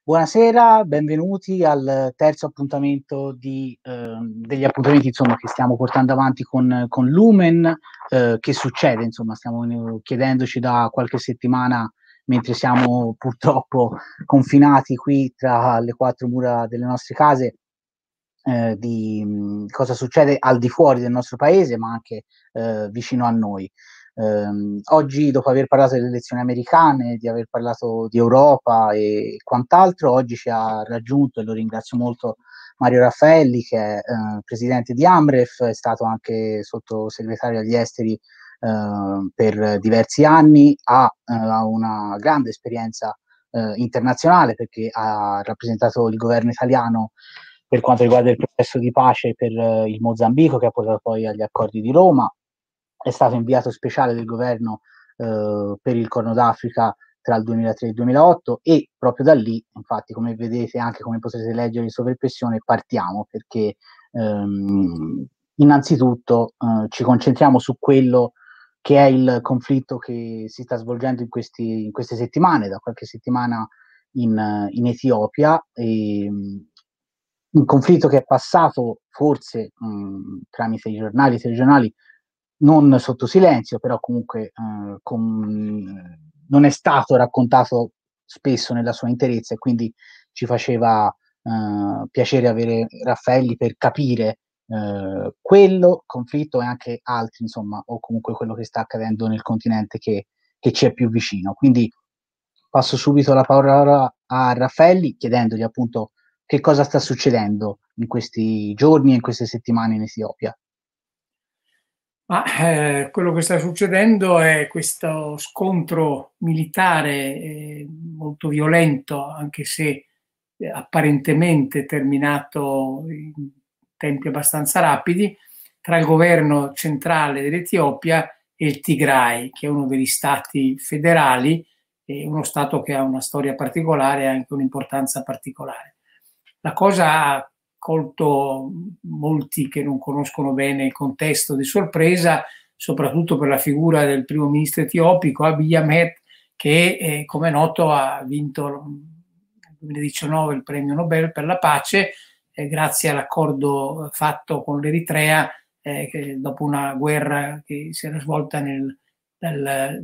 Buonasera, benvenuti al terzo appuntamento degli appuntamenti insomma, che stiamo portando avanti con Lumen. Che succede? Insomma, stiamo chiedendoci da qualche settimana, mentre siamo purtroppo confinati qui tra le quattro mura delle nostre case, di cosa succede al di fuori del nostro paese, ma anche vicino a noi. Oggi, dopo aver parlato delle elezioni americane, di aver parlato di Europa e quant'altro, oggi ci ha raggiunto, e lo ringrazio molto, Mario Raffaelli, che è presidente di Amref, è stato anche sottosegretario agli esteri per diversi anni, ha una grande esperienza internazionale, perché ha rappresentato il governo italiano per quanto riguarda il processo di pace per il Mozambico, che ha portato poi agli accordi di Roma. È stato inviato speciale del governo per il Corno d'Africa tra il 2003 e il 2008, e proprio da lì, infatti, come vedete, anche come potrete leggere in sovraimpressione, partiamo perché innanzitutto ci concentriamo su quello che è il conflitto che si sta svolgendo in queste settimane, da qualche settimana in Etiopia, un conflitto che è passato forse tramite i giornali, i telegiornali, non sotto silenzio, però comunque non è stato raccontato spesso nella sua interezza, e quindi ci faceva piacere avere Raffaelli per capire quello conflitto e anche altri, insomma, o comunque quello che sta accadendo nel continente che ci è più vicino. Quindi passo subito la parola a Raffaelli, chiedendogli appunto che cosa sta succedendo in questi giorni e in queste settimane in Etiopia. Quello che sta succedendo è questo scontro militare molto violento, anche se apparentemente terminato in tempi abbastanza rapidi, tra il governo centrale dell'Etiopia e il Tigray, che è uno degli stati federali, uno stato che ha una storia particolare e anche un'importanza particolare. La cosa ha colto molti che non conoscono bene il contesto di sorpresa, soprattutto per la figura del primo ministro etiopico Abiy Ahmed, che come è noto ha vinto nel 2019 il premio Nobel per la pace grazie all'accordo fatto con l'Eritrea dopo una guerra che si era svolta dal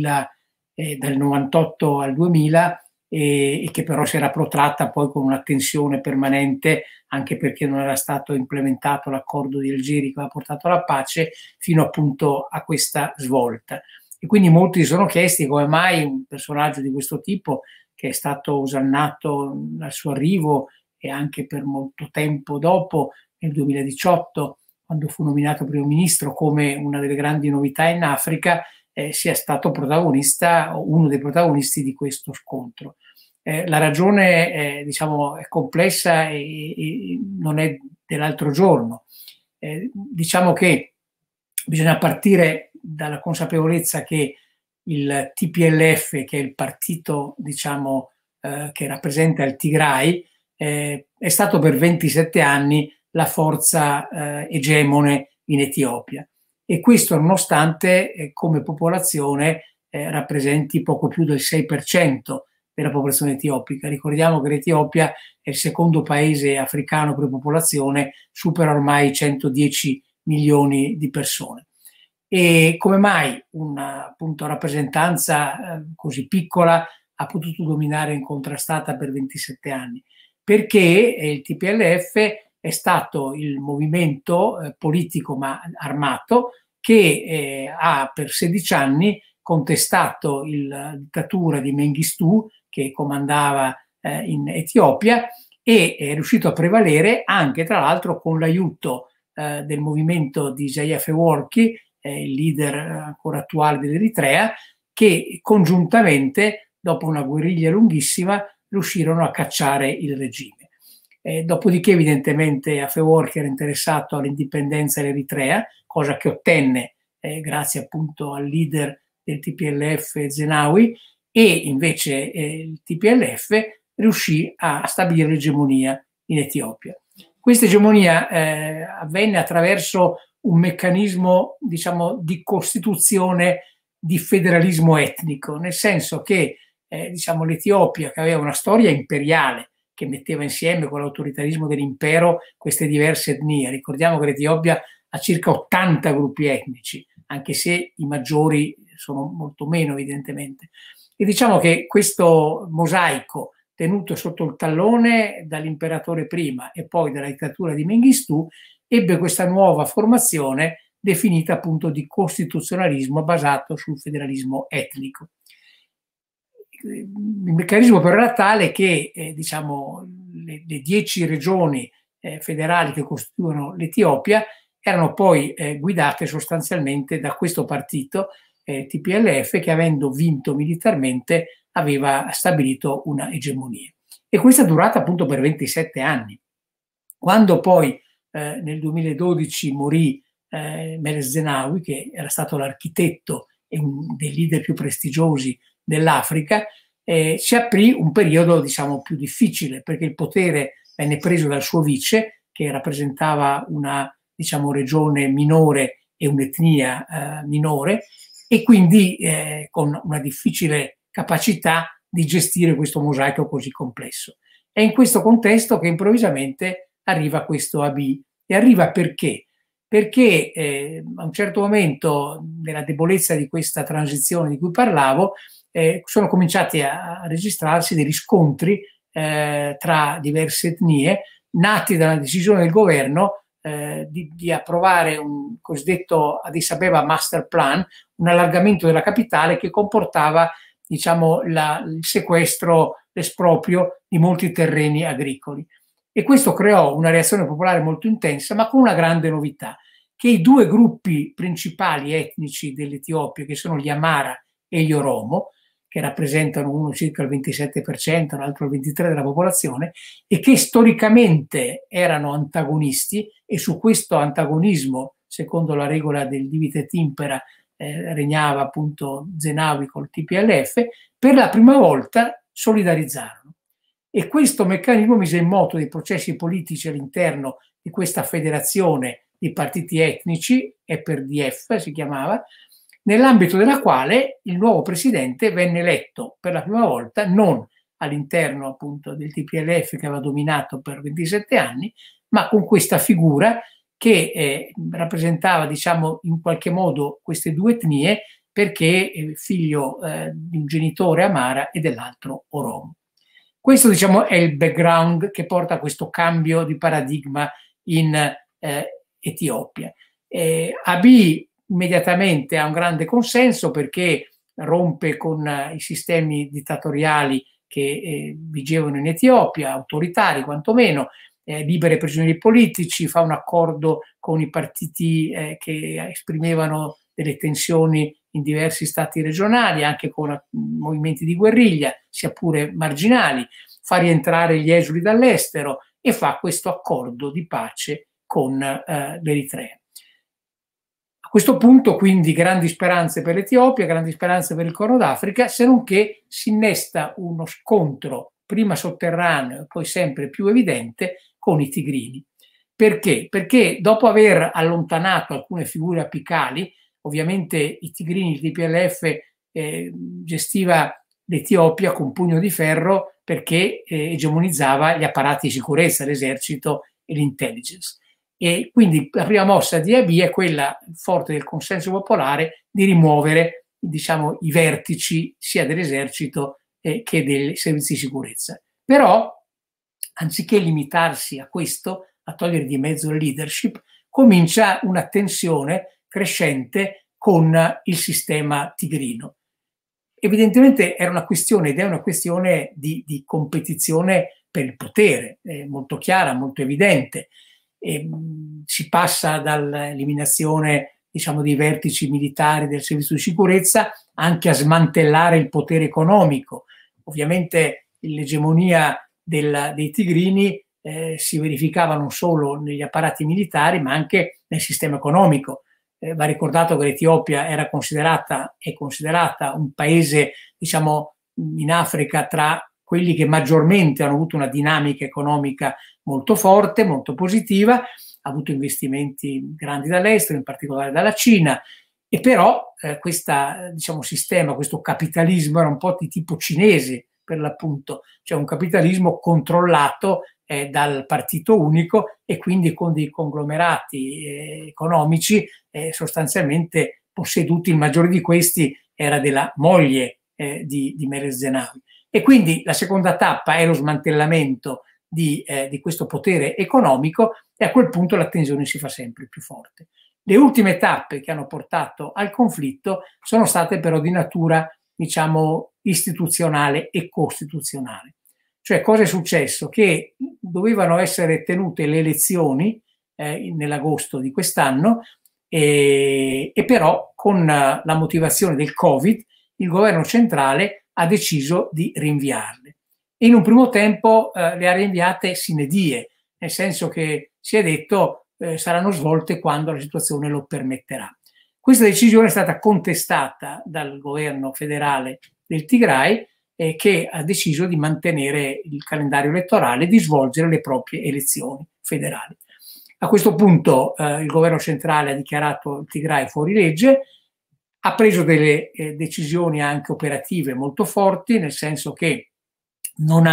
98 al 2000 e che però si era protratta poi con una tensione permanente, anche perché non era stato implementato l'accordo di Algeri che aveva portato alla pace, fino appunto a questa svolta. E quindi molti si sono chiesti come mai un personaggio di questo tipo, che è stato osannato al suo arrivo e anche per molto tempo dopo, nel 2018, quando fu nominato primo ministro, come una delle grandi novità in Africa, sia stato protagonista, uno dei protagonisti di questo scontro. La ragione diciamo, è complessa e non è dell'altro giorno. Diciamo che bisogna partire dalla consapevolezza che il TPLF, che è il partito diciamo, che rappresenta il Tigray, è stato per 27 anni la forza egemone in Etiopia. E questo nonostante come popolazione rappresenti poco più del 6% della popolazione etiopica. Ricordiamo che l'Etiopia è il secondo paese africano per popolazione, supera ormai 110 milioni di persone. E come mai una appunto, rappresentanza così piccola ha potuto dominare incontrastata per 27 anni? Perché il TPLF è stato il movimento politico ma armato che ha per 16 anni contestato la dittatura di Mengistu, che comandava in Etiopia, e è riuscito a prevalere anche tra l'altro con l'aiuto del movimento di Isaias Afewerki, il leader ancora attuale dell'Eritrea, che congiuntamente, dopo una guerriglia lunghissima, riuscirono a cacciare il regime. Dopodiché evidentemente Afewerki era interessato all'indipendenza dell'Eritrea, cosa che ottenne grazie appunto al leader del TPLF Zenawi, e invece il TPLF riuscì a stabilire l'egemonia in Etiopia. Questa egemonia avvenne attraverso un meccanismo, diciamo, di costituzione di federalismo etnico, nel senso che diciamo, l'Etiopia, che aveva una storia imperiale, che metteva insieme con l'autoritarismo dell'impero queste diverse etnie. Ricordiamo che l'Etiopia ha circa 80 gruppi etnici, anche se i maggiori sono molto meno evidentemente. E diciamo che questo mosaico tenuto sotto il tallone dall'imperatore prima e poi dalla dittatura di Mengistu ebbe questa nuova formazione definita appunto di costituzionalismo basato sul federalismo etnico. Il meccanismo però era tale che diciamo, le 10 regioni federali che costituivano l'Etiopia erano poi guidate sostanzialmente da questo partito TPLF, che avendo vinto militarmente aveva stabilito una egemonia. E questa è durata appunto per 27 anni. Quando poi nel 2012 morì Meles Zenawi, che era stato l'architetto e uno dei leader più prestigiosi dell'Africa, si aprì un periodo diciamo più difficile, perché il potere venne preso dal suo vice, che rappresentava una diciamo regione minore e un'etnia minore, e quindi con una difficile capacità di gestire questo mosaico così complesso. È in questo contesto che improvvisamente arriva questo Abiy. E arriva perché? Perché a un certo momento, nella debolezza di questa transizione di cui parlavo, sono cominciati a registrarsi degli scontri tra diverse etnie, nati dalla decisione del governo di approvare un cosiddetto Addis Abeba Master Plan, un allargamento della capitale che comportava diciamo, il sequestro, l'esproprio di molti terreni agricoli. E questo creò una reazione popolare molto intensa, ma con una grande novità, che i due gruppi principali etnici dell'Etiopia, che sono gli Amara e gli Oromo, che rappresentano uno circa il 27%, l'altro il 23% della popolazione, e che storicamente erano antagonisti, e su questo antagonismo, secondo la regola del divide et impera, regnava appunto Zenawi col TPLF, per la prima volta solidarizzarono. E questo meccanismo mise in moto dei processi politici all'interno di questa federazione di partiti etnici, EPRDF si chiamava, nell'ambito della quale il nuovo presidente venne eletto per la prima volta non all'interno appunto del TPLF che aveva dominato per 27 anni, ma con questa figura che rappresentava diciamo in qualche modo queste due etnie, perché è figlio di un genitore Amara e dell'altro Oromo. Questo diciamo è il background che porta a questo cambio di paradigma in Etiopia. Abiy immediatamente ha un grande consenso perché rompe con i sistemi dittatoriali che vigevano in Etiopia, autoritari quantomeno, libera i prigionieri politici, fa un accordo con i partiti che esprimevano delle tensioni in diversi stati regionali, anche con movimenti di guerriglia, sia pure marginali, fa rientrare gli esuli dall'estero e fa questo accordo di pace con l'Eritrea. A questo punto quindi grandi speranze per l'Etiopia, grandi speranze per il Corno d'Africa, se non che si innesta uno scontro prima sotterraneo e poi sempre più evidente con i tigrini. Perché? Perché dopo aver allontanato alcune figure apicali, ovviamente i tigrini, il TPLF gestiva l'Etiopia con pugno di ferro perché egemonizzava gli apparati di sicurezza, l'esercito e l'intelligence. E quindi la prima mossa di Abiy è quella, forte del consenso popolare, di rimuovere diciamo, i vertici sia dell'esercito che dei servizi di sicurezza. Però, anziché limitarsi a questo, a togliere di mezzo la leadership, comincia una tensione crescente con il sistema tigrino. Evidentemente era una questione, ed è una questione di competizione per il potere, molto chiara, molto evidente. Si passa dall'eliminazione diciamo, dei vertici militari del servizio di sicurezza anche a smantellare il potere economico. Ovviamente l'egemonia dei tigrini si verificava non solo negli apparati militari ma anche nel sistema economico. Va ricordato che l'Etiopia era considerata un paese diciamo in Africa tra quelli che maggiormente hanno avuto una dinamica economica molto forte, molto positiva, ha avuto investimenti grandi dall'estero, in particolare dalla Cina, E però questo diciamo, sistema, questo capitalismo era un po' di tipo cinese, per l'appunto, cioè un capitalismo controllato dal partito unico e quindi con dei conglomerati economici sostanzialmente posseduti. Il maggiore di questi era della moglie di Meles Zenawi. E quindi la seconda tappa è lo smantellamento di questo potere economico, e a quel punto la tensione si fa sempre più forte. Le ultime tappe che hanno portato al conflitto sono state però di natura, diciamo, istituzionale e costituzionale. Cioè, cosa è successo? Che dovevano essere tenute le elezioni nell'agosto di quest'anno, e però con la motivazione del Covid il governo centrale ha deciso di rinviarle. E in un primo tempo le ha rinviate sine die, nel senso che si è detto saranno svolte quando la situazione lo permetterà. Questa decisione è stata contestata dal governo federale del Tigray, che ha deciso di mantenere il calendario elettorale e di svolgere le proprie elezioni federali. A questo punto il governo centrale ha dichiarato il Tigray fuori legge, ha preso delle decisioni anche operative molto forti, nel senso che non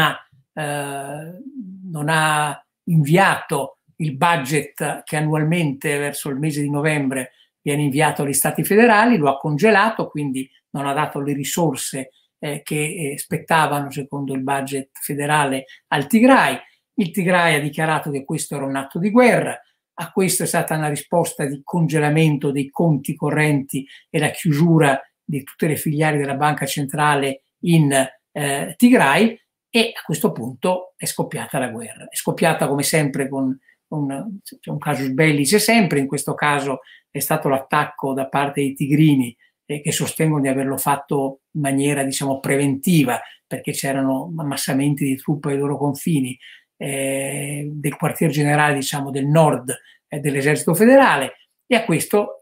ha inviato il budget che annualmente verso il mese di novembre viene inviato agli stati federali, lo ha congelato, quindi non ha dato le risorse che spettavano secondo il budget federale al Tigray. Il Tigray ha dichiarato che questo era un atto di guerra. A questo è stata una risposta di congelamento dei conti correnti e la chiusura di tutte le filiali della banca centrale in Tigray, e a questo punto è scoppiata la guerra. È scoppiata come sempre con un casus belli, c'è sempre. In questo caso è stato l'attacco da parte dei tigrini che sostengono di averlo fatto in maniera, diciamo, preventiva, perché c'erano ammassamenti di truppe ai loro confini, del quartier generale, diciamo, del nord dell'esercito federale, e a questo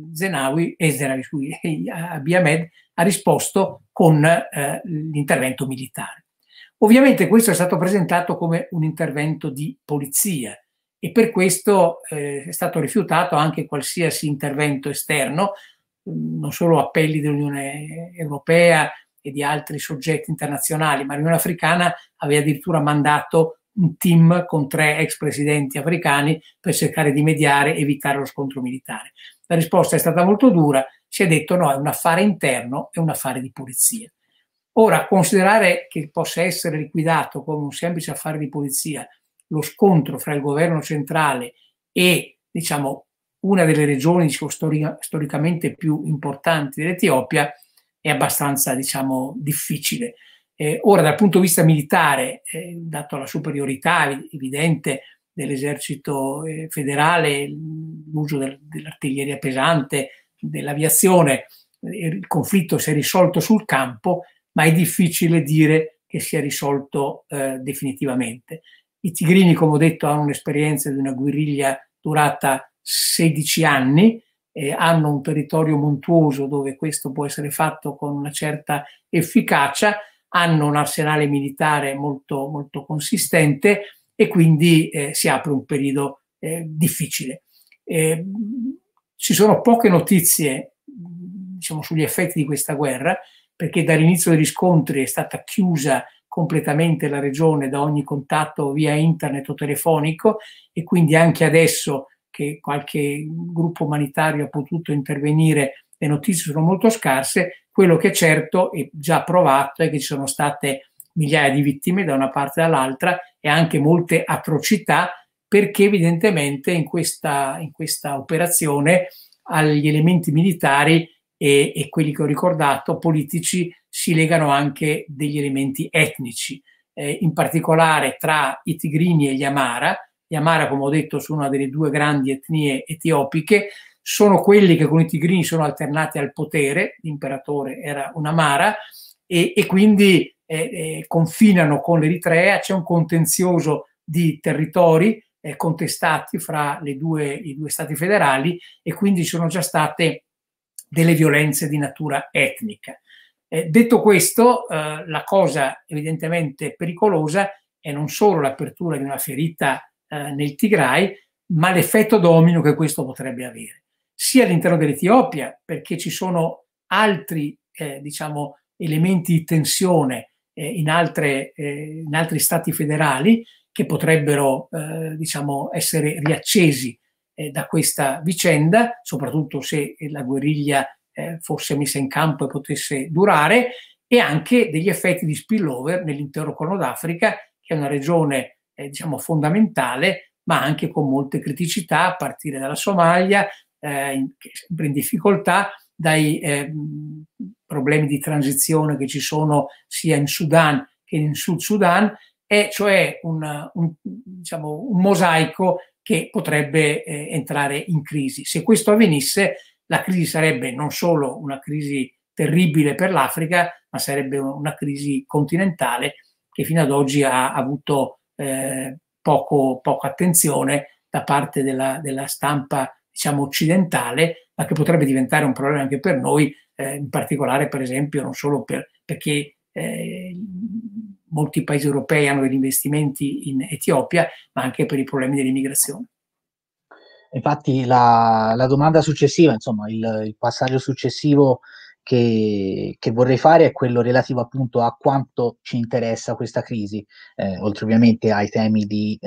Abiy Ahmed ha risposto con l'intervento militare. Ovviamente questo è stato presentato come un intervento di polizia, e per questo è stato rifiutato anche qualsiasi intervento esterno, non solo appelli dell'Unione Europea e di altri soggetti internazionali, ma l'Unione Africana aveva addirittura mandato un team con 3 ex presidenti africani per cercare di mediare e evitare lo scontro militare. La risposta è stata molto dura, si è detto no, è un affare interno, è un affare di polizia. Ora, considerare che possa essere liquidato come un semplice affare di polizia lo scontro fra il governo centrale e, diciamo, una delle regioni, diciamo, storicamente più importanti dell'Etiopia è abbastanza, diciamo, difficile. Ora, dal punto di vista militare, dato la superiorità evidente dell'esercito federale, l'uso dell'artiglieria pesante, dell'aviazione, il conflitto si è risolto sul campo, ma è difficile dire che sia risolto definitivamente. I tigrini, come ho detto, hanno un'esperienza di una guerriglia durata 16 anni, hanno un territorio montuoso dove questo può essere fatto con una certa efficacia, hanno un arsenale militare molto, molto consistente, e quindi si apre un periodo difficile. Ci sono poche notizie, diciamo, sugli effetti di questa guerra, perché dall'inizio degli scontri è stata chiusa completamente la regione da ogni contatto via internet o telefonico, e quindi anche adesso che qualche gruppo umanitario ha potuto intervenire le notizie sono molto scarse. Quello che è certo e già provato è che ci sono state migliaia di vittime da una parte e dall'altra, e anche molte atrocità, perché evidentemente in questa operazione agli elementi militari e quelli che ho ricordato politici si legano anche degli elementi etnici, in particolare tra i tigrini e gli Amara. Gli Amara, come ho detto, sono una delle 2 grandi etnie etiopiche, sono quelli che con i tigrini sono alternati al potere, l'imperatore era un Amara, e quindi confinano con l'Eritrea, c'è un contenzioso di territori contestati fra i due stati federali, e quindi ci sono già state delle violenze di natura etnica. Detto questo, la cosa evidentemente pericolosa è non solo l'apertura di una ferita nel Tigray, ma l'effetto domino che questo potrebbe avere. sia all'interno dell'Etiopia, perché ci sono altri diciamo, elementi di tensione in altri stati federali che potrebbero diciamo, essere riaccesi da questa vicenda, soprattutto se la guerriglia fosse messa in campo e potesse durare, e anche degli effetti di spillover nell'intero Corno d'Africa, che è una regione diciamo, fondamentale, ma anche con molte criticità, a partire dalla Somalia, che è sempre in difficoltà, dai problemi di transizione che ci sono sia in Sudan che in Sud Sudan, è cioè diciamo, un mosaico che potrebbe entrare in crisi. Se questo avvenisse, la crisi sarebbe non solo una crisi terribile per l'Africa, ma sarebbe una crisi continentale che fino ad oggi ha avuto poca attenzione da parte della stampa diciamo occidentale, ma che potrebbe diventare un problema anche per noi, in particolare per esempio non solo perché molti paesi europei hanno degli investimenti in Etiopia, ma anche per i problemi dell'immigrazione. Infatti la domanda successiva, insomma, il passaggio successivo che vorrei fare è quello relativo appunto a quanto ci interessa questa crisi, oltre ovviamente ai temi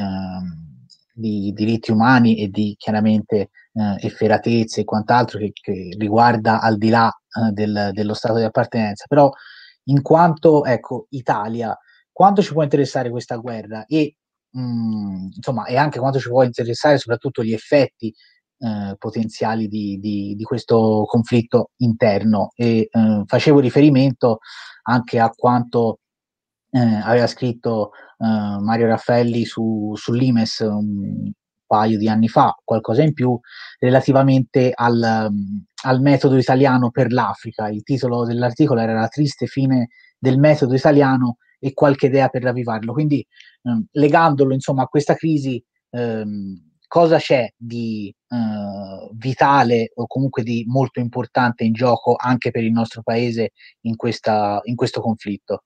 di diritti umani e di chiaramente efferatezze e quant'altro che riguarda al di là dello stato di appartenenza, però in quanto, ecco, Italia, quanto ci può interessare questa guerra e insomma, e anche quanto ci può interessare soprattutto gli effetti potenziali di questo conflitto interno. E facevo riferimento anche a quanto aveva scritto Mario Raffaelli sull'Imes un paio di anni fa, qualcosa in più, relativamente al metodo italiano per l'Africa. Il titolo dell'articolo era La triste fine del metodo italiano e qualche idea per ravvivarlo. Quindi legandolo insomma a questa crisi, cosa c'è di vitale o comunque di molto importante in gioco anche per il nostro paese in questo conflitto?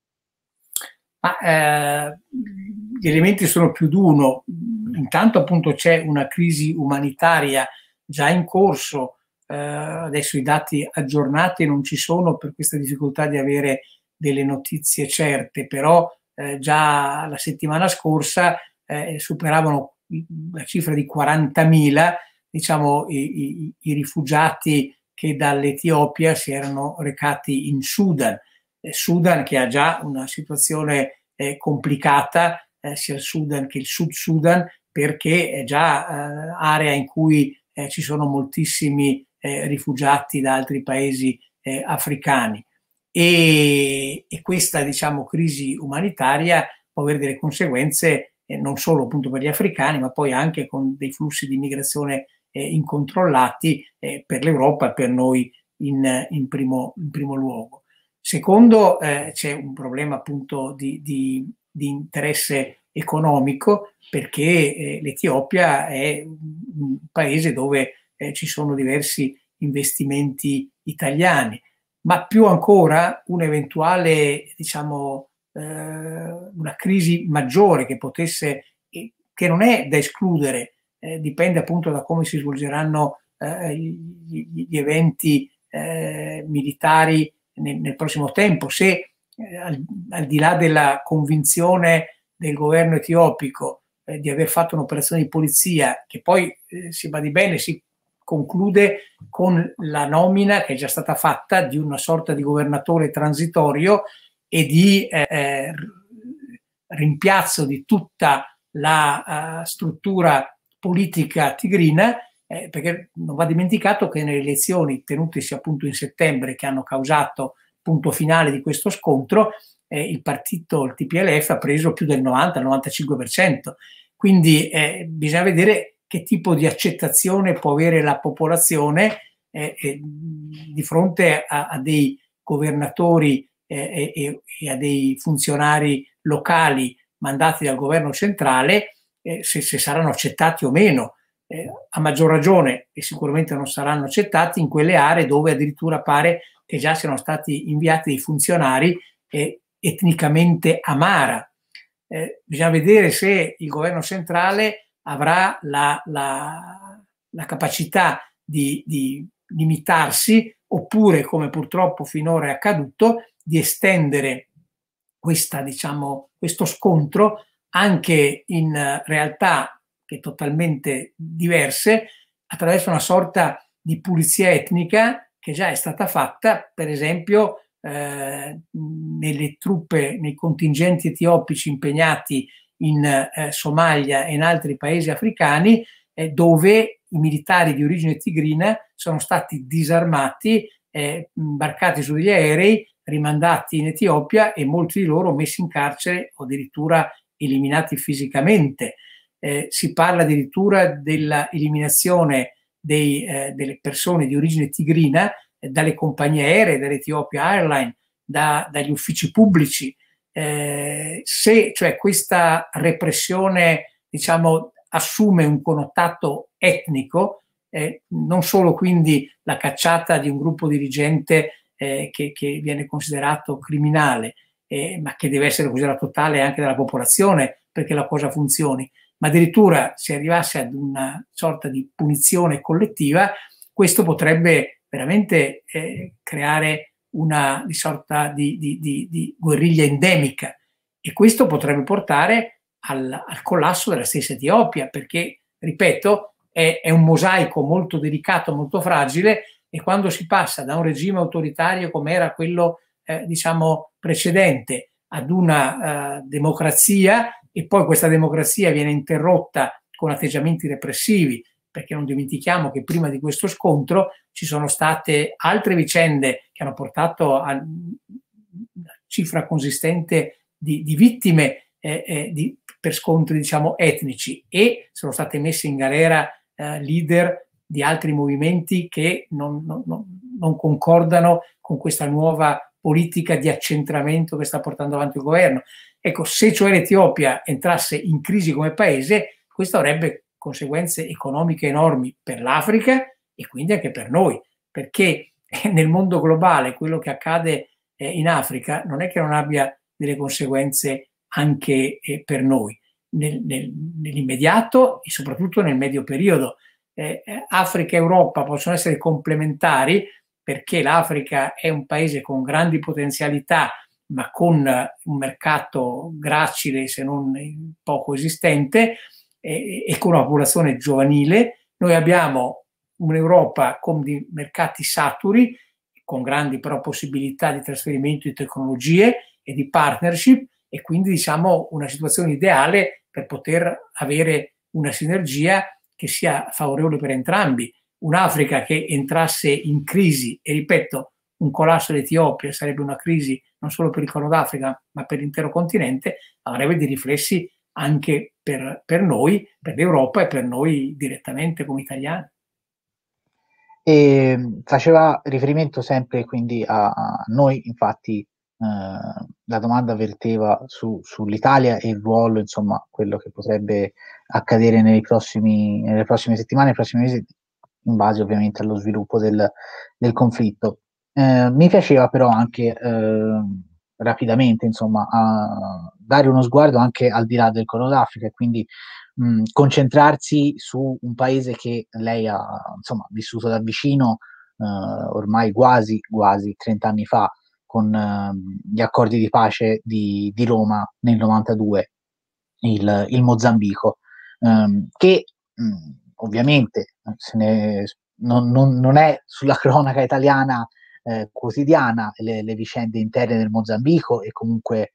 Gli elementi sono più di uno. Intanto appunto c'è una crisi umanitaria già in corso, adesso i dati aggiornati non ci sono per questa difficoltà di avere delle notizie certe, però già la settimana scorsa superavano la cifra di 40.000 diciamo, i rifugiati che dall'Etiopia si erano recati in Sudan. Sudan che ha già una situazione complicata, sia il Sudan che il Sud Sudan, perché è già area in cui ci sono moltissimi rifugiati da altri paesi africani. E questa diciamo, crisi umanitaria può avere delle conseguenze non solo appunto per gli africani, ma poi anche con dei flussi di migrazione incontrollati per l'Europa e per noi in primo luogo. Secondo, c'è un problema appunto di interesse economico, perché l'Etiopia è un paese dove ci sono diversi investimenti italiani, ma più ancora un'eventuale, diciamo, una crisi maggiore che potesse, che non è da escludere, dipende appunto da come si svolgeranno gli eventi militari nel prossimo tempo. Se al di là della convinzione del governo etiopico di aver fatto un'operazione di polizia che poi si badi bene si conclude con la nomina che è già stata fatta di una sorta di governatore transitorio e di rimpiazzo di tutta la struttura politica tigrina, perché non va dimenticato che nelle elezioni tenutesi appunto in settembre, che hanno causato punto finale di questo scontro, il partito, il TPLF, ha preso più del 90-95%. Quindi bisogna vedere che tipo di accettazione può avere la popolazione di fronte a dei governatori e a dei funzionari locali mandati dal governo centrale, se saranno accettati o meno. A maggior ragione, e sicuramente non saranno accettati in quelle aree dove addirittura pare che già siano stati inviati dei funzionari etnicamente amara. Bisogna vedere se il governo centrale avrà la capacità di limitarsi, oppure, come purtroppo finora è accaduto, di estendere questo scontro anche in realtà che totalmente diverse, attraverso una sorta di pulizia etnica che già è stata fatta, per esempio nelle truppe, nei contingenti etiopici impegnati in Somalia e in altri paesi africani, dove i militari di origine tigrina sono stati disarmati, imbarcati su degli aerei, rimandati in Etiopia e molti di loro messi in carcere o addirittura eliminati fisicamente. Si parla addirittura della eliminazione delle persone di origine tigrina dalle compagnie aeree, dall'Ethiopia Airlines, dagli uffici pubblici. Se cioè questa repressione, diciamo, assume un connotato etnico, non solo quindi la cacciata di un gruppo dirigente che viene considerato criminale, ma che deve essere considerato tale anche dalla popolazione perché la cosa funzioni, ma addirittura se arrivasse ad una sorta di punizione collettiva, questo potrebbe veramente creare una sorta di guerriglia endemica, e questo potrebbe portare al collasso della stessa Etiopia, perché, ripeto, è un mosaico molto delicato, molto fragile, e quando si passa da un regime autoritario come era quello diciamo precedente ad una democrazia, e poi questa democrazia viene interrotta con atteggiamenti repressivi, perché non dimentichiamo che prima di questo scontro ci sono state altre vicende che hanno portato a una cifra consistente di vittime per scontri, diciamo, etnici, e sono state messe in galera leader di altri movimenti che non concordano con questa nuova politica di accentramento che sta portando avanti il governo. Ecco, se cioè l'Etiopia entrasse in crisi come paese, questo avrebbe conseguenze economiche enormi per l'Africa e quindi anche per noi, perché nel mondo globale quello che accade in Africa non è che non abbia delle conseguenze anche per noi, nell'immediato e soprattutto nel medio periodo. Africa e Europa possono essere complementari, perché l'Africa è un paese con grandi potenzialità, ma con un mercato gracile, se non poco esistente, e con una popolazione giovanile. Noi abbiamo un'Europa con dei mercati saturi, con grandi però possibilità di trasferimento di tecnologie e di partnership, e quindi diciamo una situazione ideale per poter avere una sinergia che sia favorevole per entrambi. Un'Africa che entrasse in crisi, e ripeto, un collasso dell'Etiopia sarebbe una crisi non solo per il Corno d'Africa, ma per l'intero continente, avrebbe dei riflessi anche per noi, per l'Europa e per noi direttamente come italiani. E faceva riferimento sempre quindi a noi, infatti la domanda verteva sull'Italia e il ruolo, insomma, quello che potrebbe accadere nelle prossime settimane, nei prossimi mesi, in base ovviamente allo sviluppo del conflitto. Mi piaceva però anche rapidamente, insomma, dare uno sguardo anche al di là del Corno d'Africa, e quindi concentrarsi su un paese che lei ha, insomma, vissuto da vicino ormai quasi 30 anni fa, con gli accordi di pace di Roma nel 92, il Mozambico, che ovviamente non è sulla cronaca italiana quotidiana le vicende interne del Mozambico, e comunque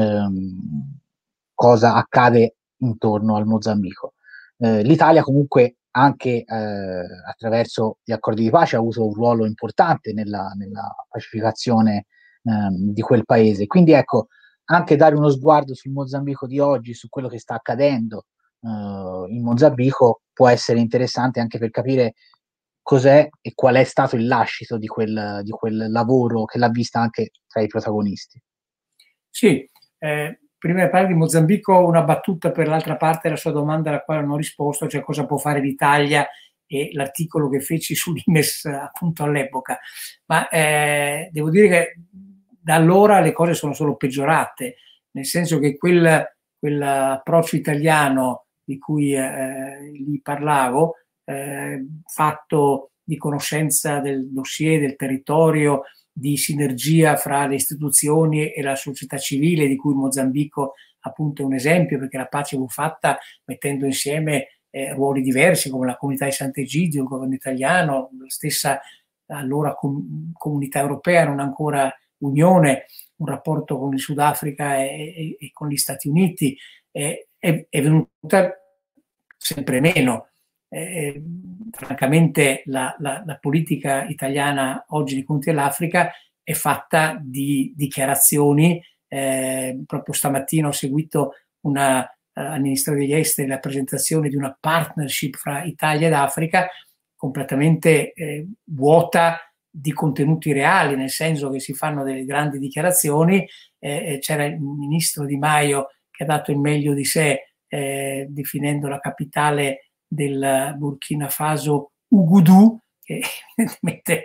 cosa accade intorno al Mozambico. L'Italia comunque anche attraverso gli accordi di pace ha avuto un ruolo importante nella pacificazione di quel paese. Quindi ecco, anche dare uno sguardo sul Mozambico di oggi, su quello che sta accadendo in Mozambico, può essere interessante anche per capire cos'è e qual è stato il lascito di quel lavoro che l'ha vista anche tra i protagonisti. Sì, prima di parlare di Mozambico, una battuta per l'altra parte della sua domanda alla quale non ho risposto, cioè cosa può fare l'Italia e l'articolo che feci sull'Imes appunto all'epoca. Ma devo dire che da allora le cose sono solo peggiorate, nel senso che quell'approccio italiano di cui gli parlavo, fatto di conoscenza del dossier, del territorio, di sinergia fra le istituzioni e la società civile, di cui il Mozambico appunto è un esempio, perché la pace fu fatta mettendo insieme ruoli diversi come la comunità di Sant'Egidio, il governo italiano, la stessa allora comunità europea, non ancora Unione, un rapporto con il Sudafrica e con gli Stati Uniti, è venuta sempre meno. Francamente la politica italiana oggi nei confronti dell'Africa è fatta di dichiarazioni. Proprio stamattina ho seguito al Ministero degli Esteri la presentazione di una partnership fra Italia ed Africa completamente vuota di contenuti reali, nel senso che si fanno delle grandi dichiarazioni. C'era il ministro Di Maio che ha dato il meglio di sé definendo la capitale del Burkina Faso Ouagadougou, che evidentemente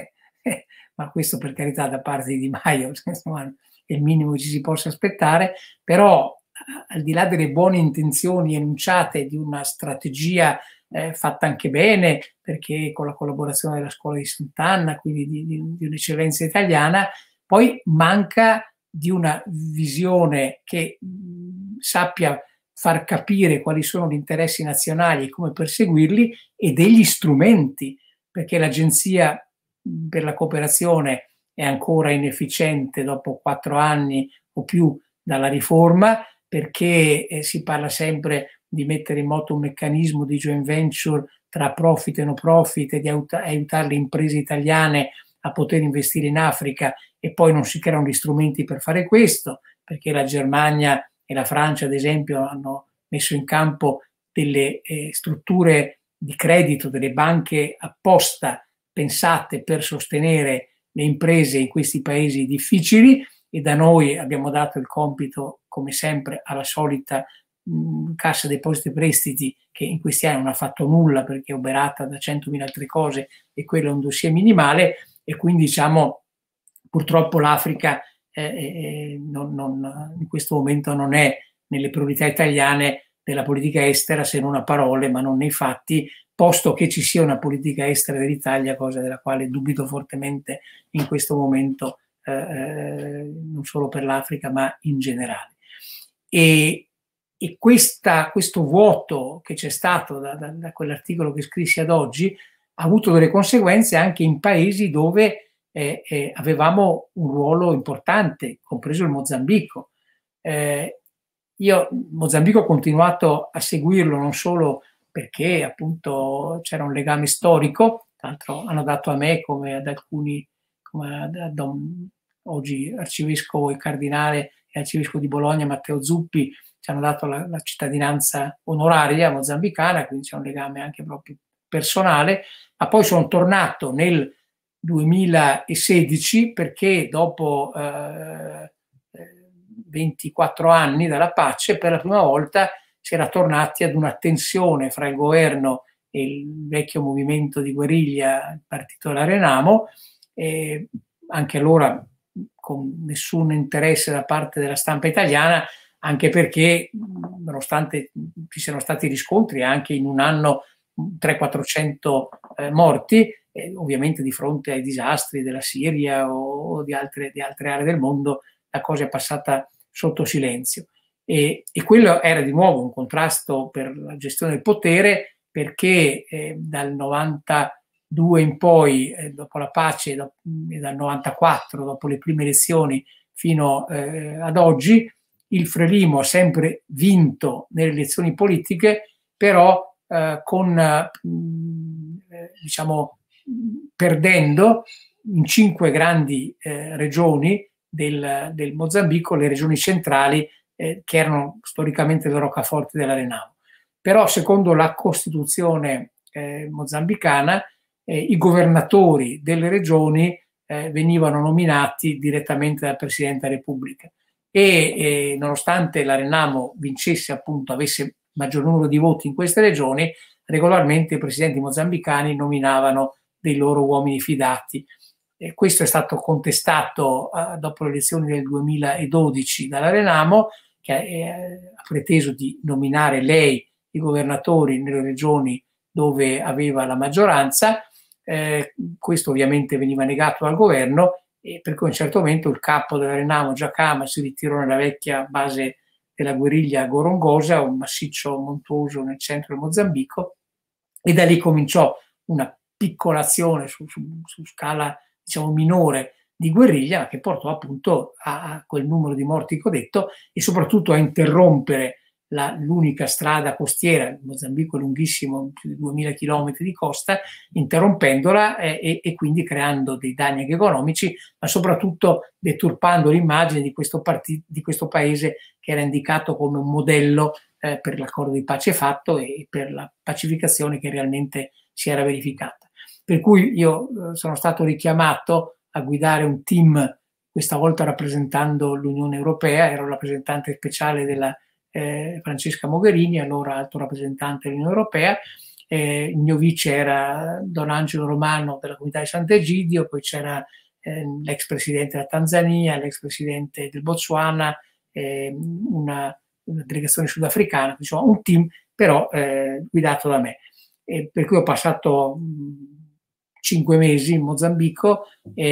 ma questo per carità da parte di Di Maio insomma, è il minimo che ci si possa aspettare, però al di là delle buone intenzioni enunciate di una strategia fatta anche bene, perché con la collaborazione della scuola di Sant'Anna, quindi di un'eccellenza italiana, poi manca di una visione che sappia far capire quali sono gli interessi nazionali e come perseguirli, e degli strumenti, perché l'Agenzia per la cooperazione è ancora inefficiente dopo 4 anni o più dalla riforma, perché si parla sempre di mettere in moto un meccanismo di joint venture tra profit e no profit e di aiutare le imprese italiane a poter investire in Africa, e poi non si creano gli strumenti per fare questo, perché la Germania e la Francia, ad esempio, hanno messo in campo delle strutture di credito, delle banche apposta pensate per sostenere le imprese in questi paesi difficili, e da noi abbiamo dato il compito, come sempre, alla solita Cassa Depositi e Prestiti, che in questi anni non ha fatto nulla perché è oberata da 100.000 altre cose, e quello è un dossier minimale, e quindi diciamo purtroppo l'Africa in questo momento non è nelle priorità italiane della politica estera, se non a parole ma non nei fatti, posto che ci sia una politica estera dell'Italia, cosa della quale dubito fortemente in questo momento, non solo per l'Africa ma in generale. E questo vuoto che c'è stato da quell'articolo che scrissi ad oggi ha avuto delle conseguenze anche in paesi dove avevamo un ruolo importante, compreso il Mozambico. Io Mozambico ho continuato a seguirlo non solo perché appunto c'era un legame storico, tra l'altro hanno dato a me come ad alcuni, come a Don, oggi arcivescovo e cardinale e arcivescovo di Bologna Matteo Zuppi, ci hanno dato la cittadinanza onoraria mozambicana, quindi c'è un legame anche proprio personale, ma poi sono tornato nel 2016 perché dopo 24 anni dalla pace, per la prima volta si era tornati ad una tensione fra il governo e il vecchio movimento di guerriglia, il partito della Renamo, anche allora con nessun interesse da parte della stampa italiana, anche perché nonostante ci siano stati riscontri anche in un anno 300-400 morti, ovviamente di fronte ai disastri della Siria o di altre aree del mondo, la cosa è passata sotto silenzio. E quello era di nuovo un contrasto per la gestione del potere, perché dal 92 in poi, dopo la pace, e dal 94, dopo le prime elezioni, fino ad oggi, il Frelimo ha sempre vinto nelle elezioni politiche, però diciamo, perdendo in 5 grandi regioni del Mozambico, le regioni centrali, che erano storicamente le roccaforti della Renamo. Però secondo la Costituzione mozambicana i governatori delle regioni venivano nominati direttamente dal Presidente della Repubblica, e nonostante la Renamo vincesse, appunto, avesse maggior numero di voti in queste regioni, regolarmente i presidenti mozambicani nominavano dei loro uomini fidati. Questo è stato contestato dopo le elezioni del 2012 dalla Renamo, che ha preteso di nominare lei i governatori nelle regioni dove aveva la maggioranza. Questo ovviamente veniva negato dal governo, e per cui a un certo momento il capo della Renamo, Giacama, si ritirò nella vecchia base della guerriglia a Gorongosa, un massiccio montuoso nel centro del Mozambico, e da lì cominciò una piccola azione su scala, diciamo, minore di guerriglia, che portò appunto a quel numero di morti che ho detto, e soprattutto a interrompere l'unica strada costiera. Il Mozambico è lunghissimo, più di 2000 km di costa, interrompendola e quindi creando dei danni anche economici, ma soprattutto deturpando l'immagine di questo paese che era indicato come un modello per l'accordo di pace fatto e per la pacificazione che realmente si era verificata. Per cui io sono stato richiamato a guidare un team, questa volta rappresentando l'Unione Europea, ero rappresentante speciale della Francesca Mogherini, allora alto rappresentante dell'Unione Europea. Il mio vice era Don Angelo Romano della Comunità di Sant'Egidio, poi c'era l'ex presidente della Tanzania, l'ex presidente del Botswana, una delegazione sudafricana, insomma un team però guidato da me. Per cui ho passato 5 mesi in Mozambico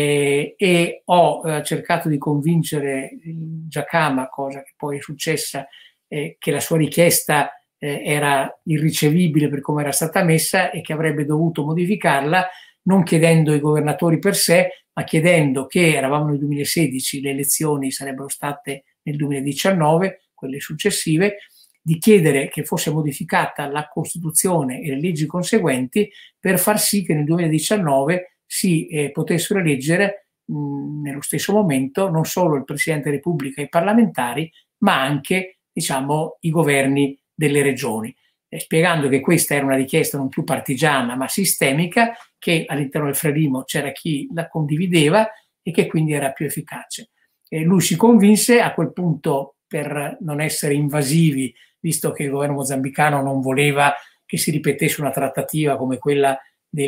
e ho cercato di convincere Giacama, cosa che poi è successa, che la sua richiesta era irricevibile per come era stata messa e che avrebbe dovuto modificarla, non chiedendo ai governatori per sé, ma chiedendo che, eravamo nel 2016, le elezioni sarebbero state nel 2019, quelle successive, di chiedere che fosse modificata la Costituzione e le leggi conseguenti per far sì che nel 2019 si potessero eleggere nello stesso momento non solo il Presidente della Repubblica e i parlamentari, ma anche, diciamo, i governi delle regioni, spiegando che questa era una richiesta non più partigiana ma sistemica, che all'interno del Frelimo c'era chi la condivideva e che quindi era più efficace. Lui si convinse. A quel punto, per non essere invasivi, visto che il governo mozambicano non voleva che si ripetesse una trattativa come quella di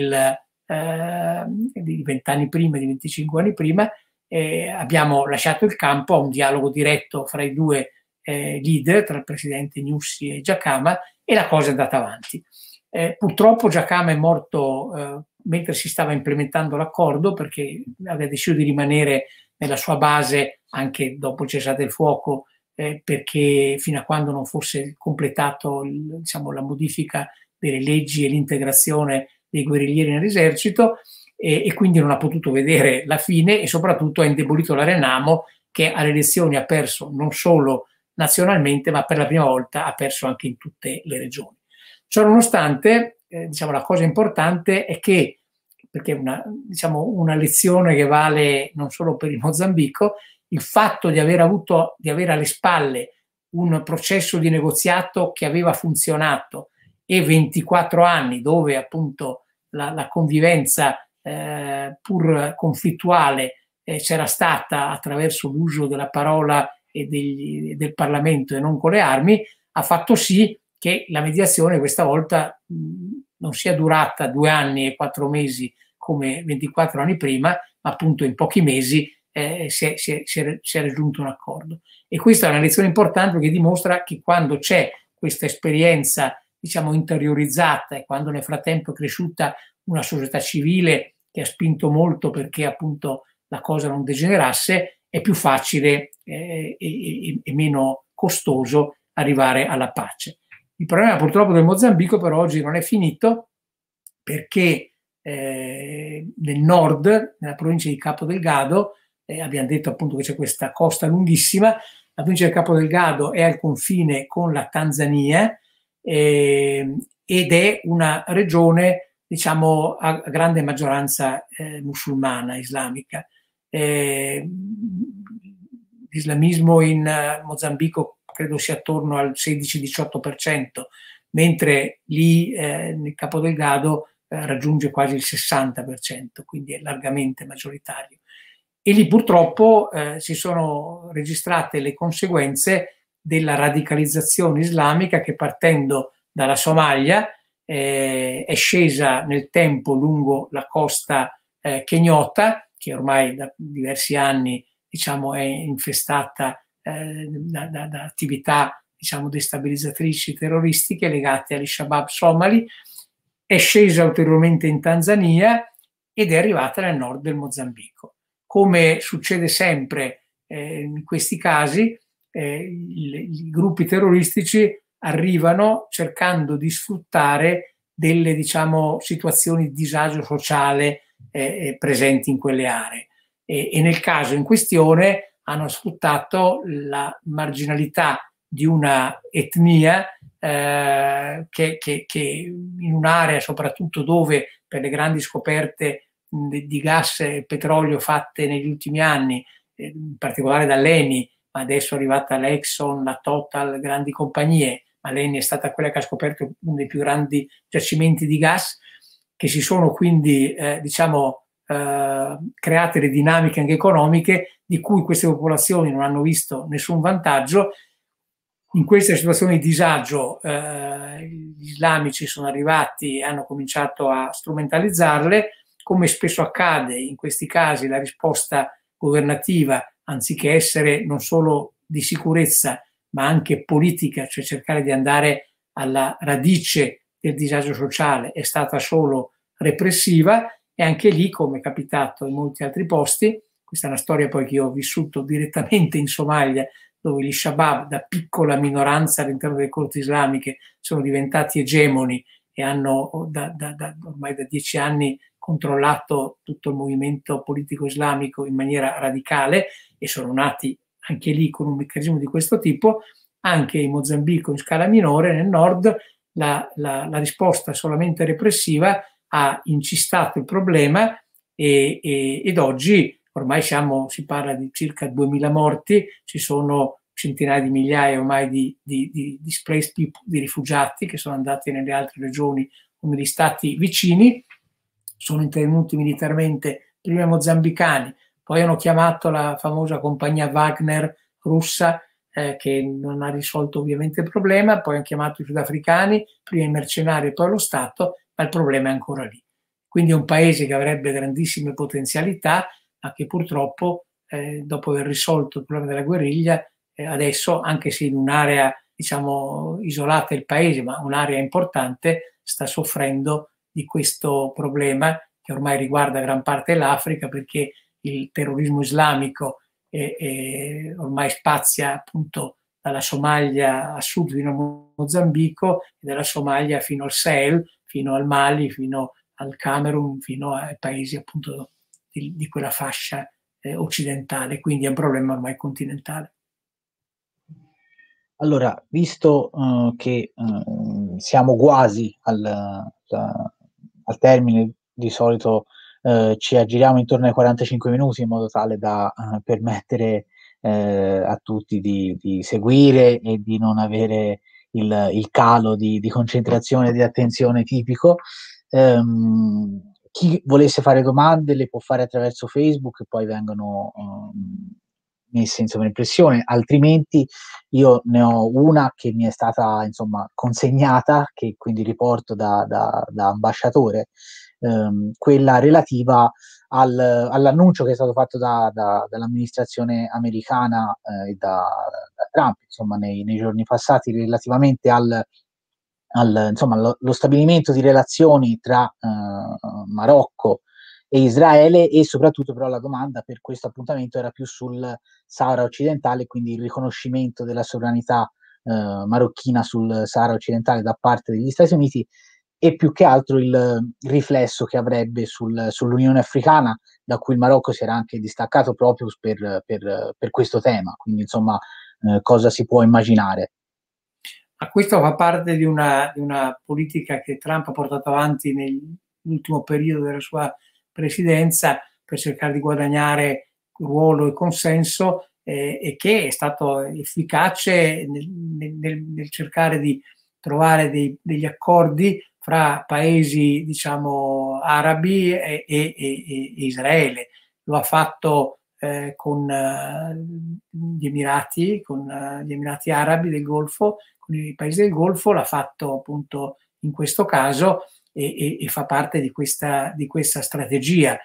20 anni prima, di 25 anni prima, abbiamo lasciato il campo a un dialogo diretto fra i due leader, tra il presidente Nyusi e Giacama, e la cosa è andata avanti. Purtroppo Giacama è morto mentre si stava implementando l'accordo, perché aveva deciso di rimanere nella sua base anche dopo il cessate il fuoco, perché fino a quando non fosse completato diciamo, la modifica delle leggi e l'integrazione dei guerriglieri nell'esercito, e quindi non ha potuto vedere la fine, e soprattutto ha indebolito la Renamo, che alle elezioni ha perso non solo nazionalmente, ma per la prima volta ha perso anche in tutte le regioni. Ciononostante, diciamo, la cosa importante è che, perché è una lezione che vale non solo per il Mozambico, il fatto di aver alle spalle un processo di negoziato che aveva funzionato e 24 anni dove appunto la convivenza pur conflittuale c'era stata attraverso l'uso della parola e del Parlamento e non con le armi, ha fatto sì che la mediazione questa volta non sia durata 2 anni e 4 mesi come 24 anni prima, ma appunto in pochi mesi si è raggiunto un accordo. E questa è una lezione importante, che dimostra che quando c'è questa esperienza, diciamo, interiorizzata, e quando nel frattempo è cresciuta una società civile che ha spinto molto perché appunto la cosa non degenerasse, è più facile e meno costoso arrivare alla pace. Il problema purtroppo del Mozambico però oggi non è finito, perché nel nord, nella provincia di Capo Delgado, abbiamo detto appunto che c'è questa costa lunghissima, la provincia di Capo Delgado è al confine con la Tanzania ed è una regione, diciamo, a grande maggioranza musulmana, islamica. L'islamismo in Mozambico credo sia attorno al 16-18%, mentre lì nel Capo Delgado raggiunge quasi il 60%, quindi è largamente maggioritario. E lì purtroppo si sono registrate le conseguenze della radicalizzazione islamica che, partendo dalla Somalia, è scesa nel tempo lungo la costa kenyota, che ormai da diversi anni, diciamo, è infestata da attività, diciamo, destabilizzatrici terroristiche legate agli Shabab somali, è scesa ulteriormente in Tanzania ed è arrivata nel nord del Mozambico. Come succede sempre in questi casi, i gruppi terroristici arrivano cercando di sfruttare delle, diciamo, situazioni di disagio sociale presenti in quelle aree. E nel caso in questione hanno sfruttato la marginalità di una etnia che in un'area soprattutto dove per le grandi scoperte di gas e petrolio fatte negli ultimi anni, in particolare dall'ENI, ma adesso è arrivata l'Exxon, la Total, grandi compagnie, ma l'ENI è stata quella che ha scoperto uno dei più grandi giacimenti di gas, che si sono quindi create le dinamiche anche economiche di cui queste popolazioni non hanno visto nessun vantaggio. In queste situazioni di disagio gli islamici sono arrivati e hanno cominciato a strumentalizzarle. Come spesso accade in questi casi, la risposta governativa, anziché essere non solo di sicurezza ma anche politica, cioè cercare di andare alla radice del disagio sociale, è stata solo repressiva. E anche lì, come è capitato in molti altri posti, questa è una storia poi che io ho vissuto direttamente in Somalia, dove gli Shabab, da piccola minoranza all'interno delle corti islamiche, sono diventati egemoni e hanno ormai da 10 anni controllato tutto il movimento politico islamico in maniera radicale, e sono nati anche lì con un meccanismo di questo tipo. Anche in Mozambico, in scala minore, nel nord, la risposta solamente repressiva ha incistato il problema ed oggi ormai si parla di circa 2000 morti, ci sono centinaia di migliaia ormai di displaced people, di rifugiati che sono andati nelle altre regioni o negli stati vicini, sono intervenuti militarmente prima i mozambicani, poi hanno chiamato la famosa compagnia Wagner russa che non ha risolto ovviamente il problema, poi hanno chiamato i sudafricani, prima i mercenari e poi lo Stato, ma il problema è ancora lì. Quindi è un paese che avrebbe grandissime potenzialità, ma che purtroppo, dopo aver risolto il problema della guerriglia, adesso, anche se in un'area diciamo isolata il paese, ma un'area importante, sta soffrendo di questo problema che ormai riguarda gran parte dell'Africa, perché il terrorismo islamico ormai spazia appunto dalla Somalia a sud fino a Mozambico, e dalla Somalia fino al Sahel, fino al Mali, fino al Camerun, fino ai paesi appunto di quella fascia occidentale, quindi è un problema ormai continentale. Allora, visto che siamo quasi al termine, di solito ci aggiriamo intorno ai 45 minuti in modo tale da permettere a tutti di seguire e di non avere il calo di concentrazione e di attenzione tipico. Chi volesse fare domande le può fare attraverso Facebook e poi vengono messe insomma in pressione, altrimenti io ne ho una che mi è stata insomma consegnata, che quindi riporto da ambasciatore, quella relativa all'annuncio che è stato fatto dall'amministrazione americana e da Trump insomma nei giorni passati relativamente insomma, lo stabilimento di relazioni tra Marocco e Israele, e soprattutto però la domanda per questo appuntamento era più sul Sahara occidentale, quindi il riconoscimento della sovranità marocchina sul Sahara occidentale da parte degli Stati Uniti, e più che altro il riflesso che avrebbe sull'Unione Africana, da cui il Marocco si era anche distaccato proprio per questo tema. Quindi insomma cosa si può immaginare? Ma questo fa parte di una politica che Trump ha portato avanti nell'ultimo periodo della sua presidenza per cercare di guadagnare ruolo e consenso, e che è stato efficace nel cercare di trovare degli accordi fra paesi, diciamo, arabi e Israele. Lo ha fatto con gli Emirati, gli Emirati Arabi del Golfo, con i paesi del Golfo, l'ha fatto appunto in questo caso e fa parte di questa strategia.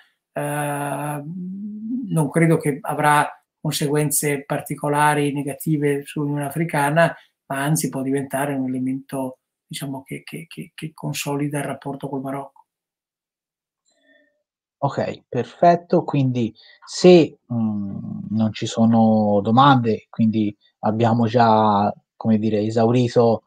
Non credo che avrà conseguenze particolari negative sull'Unione Africana, ma anzi può diventare un elemento, diciamo, che consolida il rapporto col Marocco. Ok, perfetto. Quindi se non ci sono domande, quindi abbiamo già, come dire, esaurito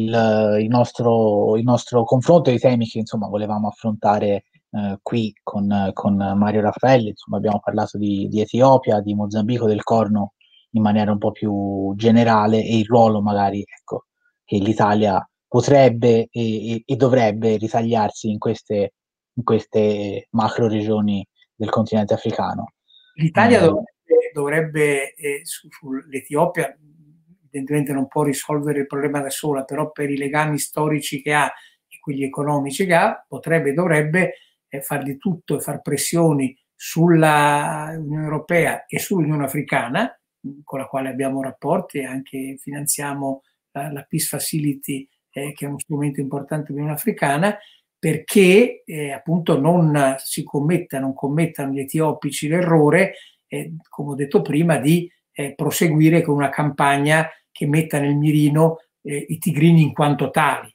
il nostro confronto, i temi che insomma volevamo affrontare qui con Mario Raffaelli. Insomma, abbiamo parlato di Etiopia, di Mozambico, del Corno in maniera un po' più generale e il ruolo magari, ecco, che l'Italia potrebbe e dovrebbe ritagliarsi in queste macro regioni del continente africano. L'Italia dovrebbe l'Etiopia evidentemente non può risolvere il problema da sola, però per i legami storici che ha e quelli economici che ha, potrebbe e dovrebbe far di tutto e far pressioni sulla Unione Europea e sull'Unione Africana, con la quale abbiamo rapporti e anche finanziamo la Peace Facility, che è uno strumento importante dell'Unione Africana, perché appunto non commettano gli etiopici l'errore, come ho detto prima, di proseguire con una campagna che metta nel mirino i tigrini in quanto tali,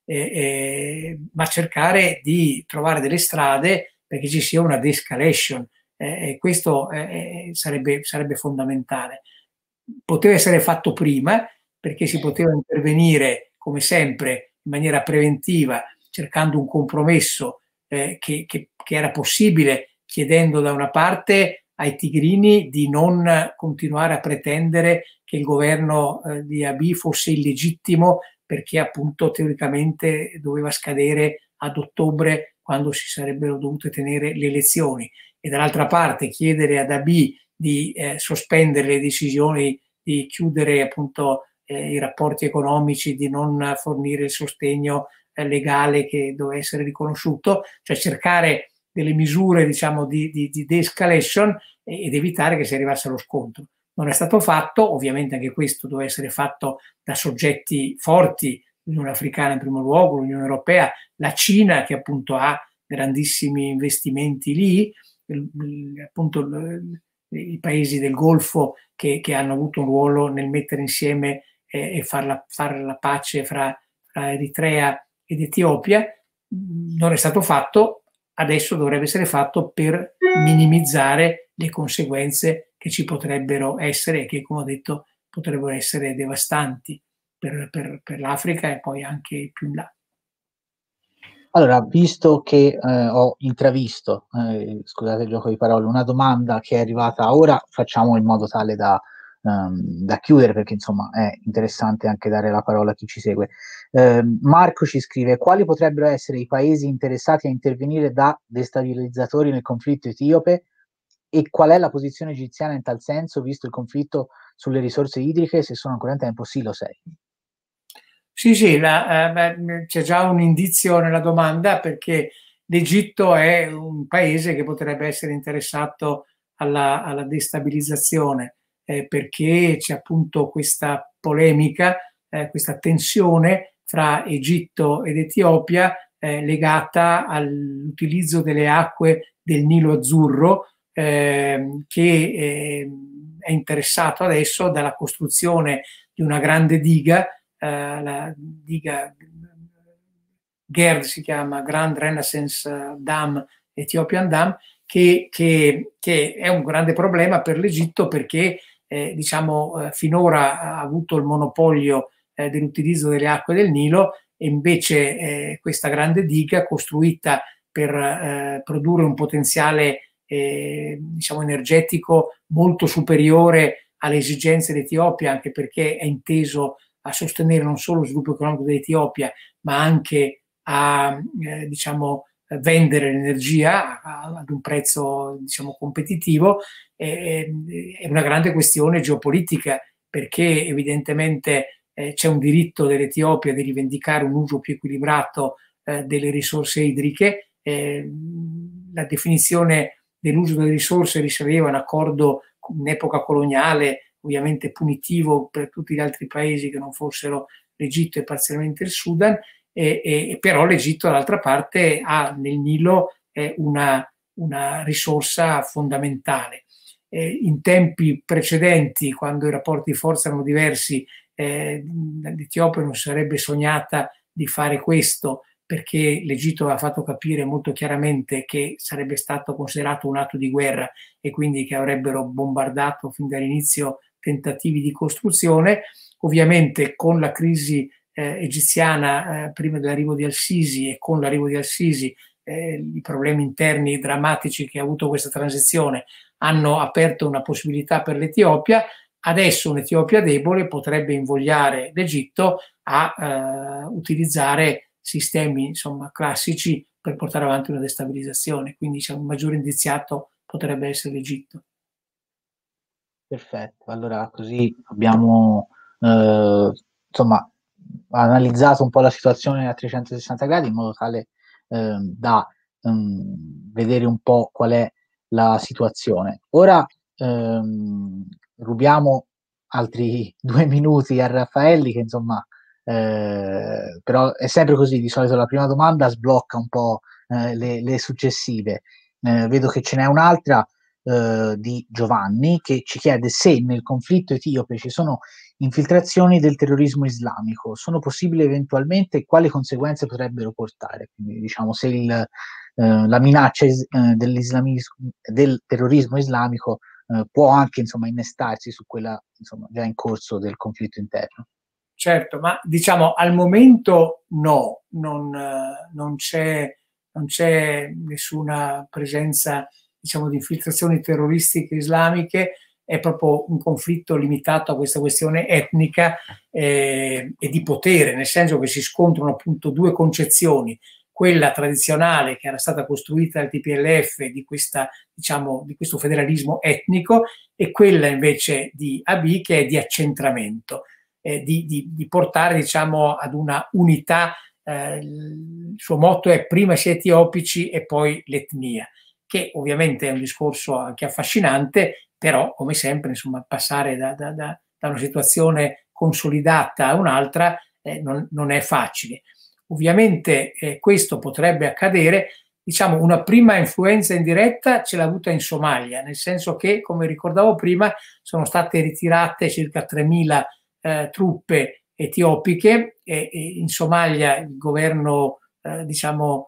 ma cercare di trovare delle strade perché ci sia una de-escalation. Questo sarebbe fondamentale. Poteva essere fatto prima perché si poteva intervenire, come sempre, in maniera preventiva, cercando un compromesso che era possibile, chiedendo da una parte ai tigrini di non continuare a pretendere che il governo di Abiy fosse illegittimo perché appunto teoricamente doveva scadere ad ottobre quando si sarebbero dovute tenere le elezioni, e dall'altra parte chiedere ad Abiy di sospendere le decisioni di chiudere appunto i rapporti economici, di non fornire il sostegno legale che doveva essere riconosciuto, cioè cercare delle misure diciamo di de-escalation ed evitare che si arrivasse allo scontro. Non è stato fatto, ovviamente anche questo doveva essere fatto da soggetti forti, l'Unione Africana in primo luogo, l'Unione Europea, la Cina che appunto ha grandissimi investimenti lì, appunto i paesi del Golfo che hanno avuto un ruolo nel mettere insieme e fare la pace fra Eritrea ed Etiopia. Non è stato fatto, adesso dovrebbe essere fatto per minimizzare le conseguenze che ci potrebbero essere e che, come ho detto, potrebbero essere devastanti per l'Africa e poi anche più in là. Allora, visto che ho intravisto, scusate il gioco di parole, una domanda che è arrivata ora, facciamo in modo tale da chiudere, perché insomma è interessante anche dare la parola a chi ci segue. Marco ci scrive: quali potrebbero essere i paesi interessati a intervenire da destabilizzatori nel conflitto etiope e qual è la posizione egiziana in tal senso, visto il conflitto sulle risorse idriche? Se sono ancora in tempo, sì, lo sei. Sì, sì, c'è già un indizio nella domanda perché l'Egitto è un paese che potrebbe essere interessato alla destabilizzazione, perché c'è appunto questa polemica, questa tensione fra Egitto ed Etiopia legata all'utilizzo delle acque del Nilo Azzurro, che è interessato adesso dalla costruzione di una grande diga, la diga GERD si chiama Grand Renaissance Dam, Ethiopian Dam, che è un grande problema per l'Egitto perché diciamo, finora ha avuto il monopolio dell'utilizzo delle acque del Nilo e invece questa grande diga costruita per produrre un potenziale diciamo energetico molto superiore alle esigenze dell'Etiopia, anche perché è inteso a sostenere non solo lo sviluppo economico dell'Etiopia, ma anche a diciamo, vendere l'energia ad un prezzo diciamo, competitivo. È una grande questione geopolitica perché evidentemente c'è un diritto dell'Etiopia di rivendicare un uso più equilibrato delle risorse idriche. La definizione dell'uso delle risorse risaleva a un accordo in epoca coloniale, ovviamente punitivo per tutti gli altri paesi che non fossero l'Egitto e parzialmente il Sudan, però l'Egitto dall'altra parte ha nel Nilo una risorsa fondamentale. In tempi precedenti, quando i rapporti di forza erano diversi, l'Etiopia non sarebbe sognata di fare questo, perché l'Egitto aveva fatto capire molto chiaramente che sarebbe stato considerato un atto di guerra e quindi che avrebbero bombardato fin dall'inizio tentativi di costruzione. Ovviamente con la crisi egiziana prima dell'arrivo di Al-Sisi e con l'arrivo di Al-Sisi i problemi interni drammatici che ha avuto questa transizione hanno aperto una possibilità per l'Etiopia. Adesso un'Etiopia debole potrebbe invogliare l'Egitto a utilizzare sistemi insomma, classici per portare avanti una destabilizzazione. Quindi diciamo, un maggiore indiziato potrebbe essere l'Egitto. Perfetto, allora così abbiamo insomma analizzato un po' la situazione a 360 gradi in modo tale da vedere un po' qual è la situazione. Ora rubiamo altri 2 minuti a Raffaelli che insomma però è sempre così, di solito la prima domanda sblocca un po' le successive. Vedo che ce n'è un'altra di Giovanni che ci chiede se nel conflitto etiope ci sono infiltrazioni del terrorismo islamico, sono possibili eventualmente e quali conseguenze potrebbero portare? Quindi diciamo se la minaccia del terrorismo islamico può anche insomma innestarsi su quella insomma già in corso del conflitto interno. Certo, ma diciamo al momento no, non c'è nessuna presenza diciamo, di infiltrazioni terroristiche islamiche, è proprio un conflitto limitato a questa questione etnica e di potere, nel senso che si scontrano appunto due concezioni, quella tradizionale che era stata costruita dal TPLF diciamo, di questo federalismo etnico e quella invece di Abiy che è di accentramento. Di portare diciamo, ad una unità, il suo motto è prima si è etiopici e poi l'etnia, che ovviamente è un discorso anche affascinante, però come sempre insomma, passare da una situazione consolidata a un'altra non è facile. Ovviamente questo potrebbe accadere, diciamo una prima influenza indiretta ce l'ha avuta in Somalia, nel senso che come ricordavo prima sono state ritirate circa 3.000 truppe etiopiche e in Somalia il governo diciamo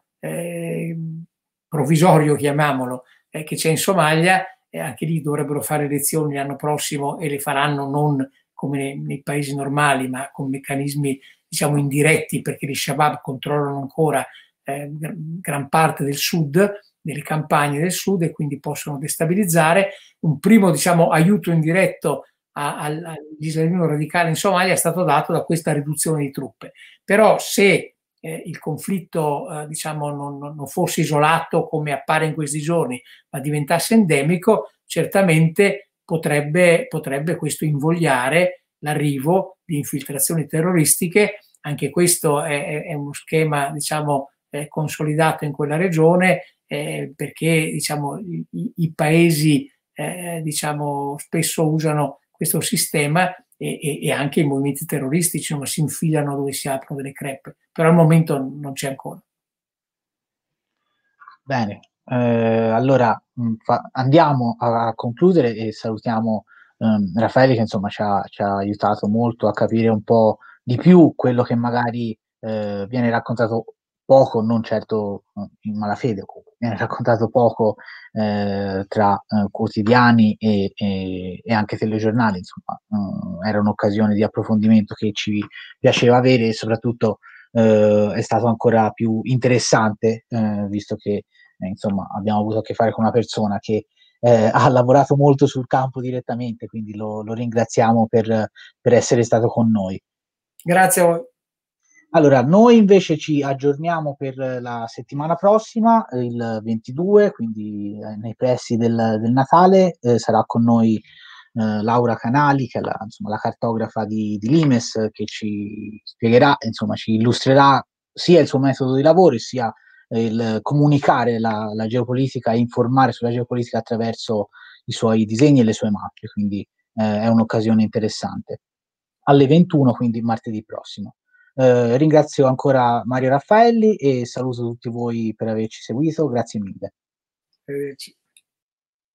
provvisorio chiamiamolo che c'è in Somalia anche lì dovrebbero fare elezioni l'anno prossimo e le faranno non come nei paesi normali ma con meccanismi diciamo indiretti perché gli Shabab controllano ancora gran parte del sud delle campagne del sud e quindi possono destabilizzare un primo diciamo aiuto indiretto all'islamismo radicale in Somalia è stato dato da questa riduzione di truppe. Però se il conflitto diciamo, non fosse isolato come appare in questi giorni, ma diventasse endemico, certamente potrebbe questo invogliare l'arrivo di infiltrazioni terroristiche. Anche questo è uno schema diciamo, consolidato in quella regione perché diciamo, i paesi diciamo, spesso usano questo sistema e anche i movimenti terroristici non si infilano dove si aprono delle crepe, però al momento non c'è ancora. Bene, allora andiamo a concludere e salutiamo Raffaele che insomma ci ha aiutato molto a capire un po' di più quello che magari viene raccontato poco, non certo in malafede, viene raccontato poco tra quotidiani e anche telegiornali, insomma, era un'occasione di approfondimento che ci piaceva avere e soprattutto è stato ancora più interessante, visto che insomma abbiamo avuto a che fare con una persona che ha lavorato molto sul campo direttamente, quindi lo ringraziamo per essere stato con noi. Grazie a voi. Allora, noi invece ci aggiorniamo per la settimana prossima, il 22, quindi nei pressi del Natale, sarà con noi Laura Canali, che è insomma, la cartografa di Limes, che ci spiegherà, insomma, ci illustrerà sia il suo metodo di lavoro, sia il comunicare la geopolitica e informare sulla geopolitica attraverso i suoi disegni e le sue mappe, quindi è un'occasione interessante. Alle 21, quindi martedì prossimo. Ringrazio ancora Mario Raffaelli e saluto tutti voi per averci seguito, grazie mille. Arrivederci.